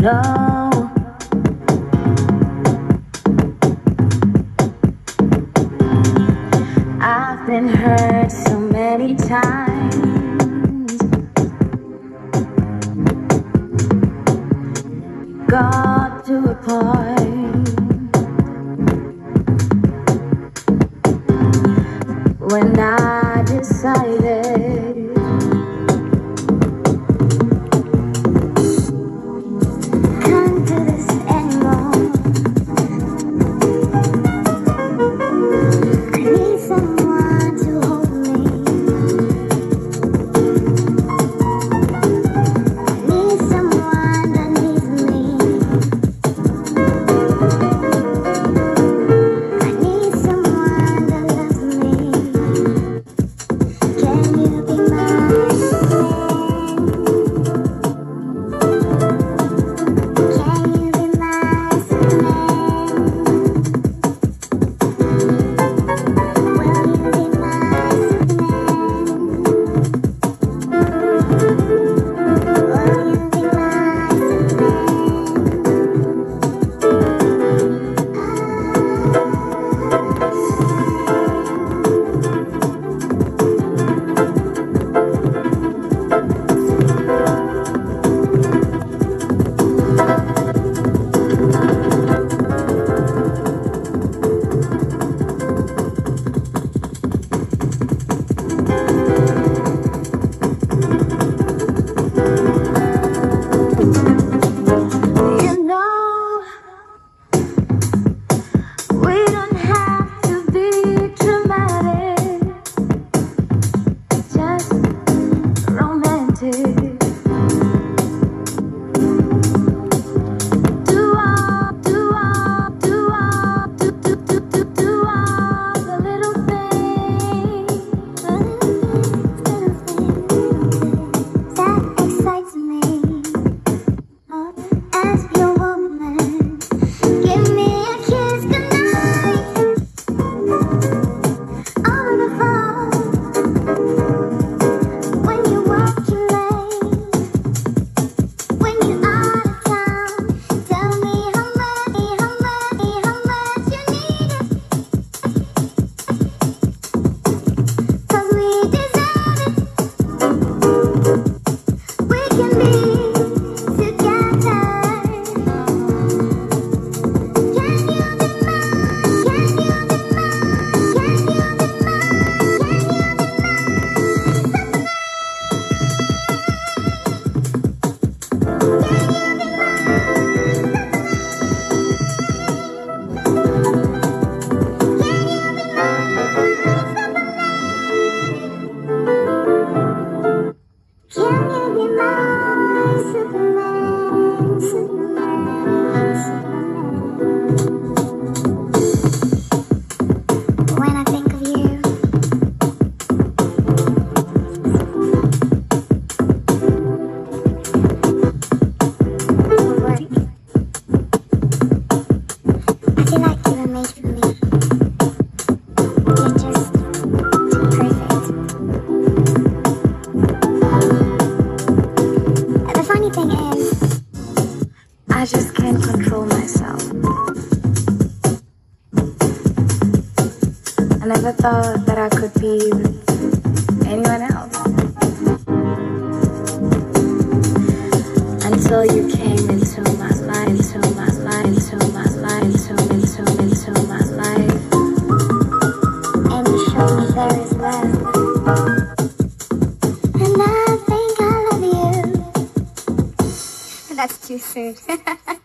No, I've been hurt so many times. Got to a point when I decided can't do this anymore. I need someone to hold me. I need someone that needs me. I need someone that loves me. Can you be my friend? Can you be my Superman? Will you be my Superman? Will you be my You know, we don't have to be dramatic, just romantic. Do all the little things that excites me. As your woman, give me a kiss goodnight over the phone. When you're working late, when you're out of town, tell me how much you need it. 'Cause we deserve it. We can be together. Can you be mine? Can you be mine? Can you be mine? Can you be Can you be my Superman, Superman, Superman? When I think of you, work, I feel like you were made for me. You're just perfect. The funny thing is, I just can't control myself. I never thought that I could be with anyone else until you came into my life, into my life, into my life, into my life, and you showed me there is love. And I think I love you. That's too soon.